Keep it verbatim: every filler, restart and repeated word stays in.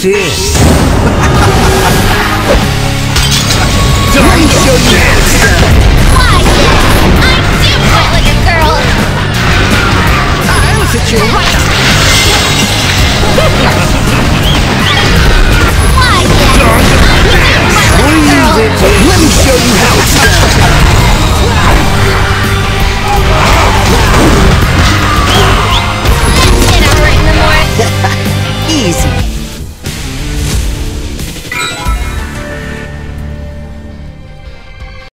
this? Let me show you how it's done. Why, yes! I do fight like a girl! I'll hit you right up. Why, yes! I do fight like a girl! Let me show you how it's done. Let's hit him right in the more. Easy.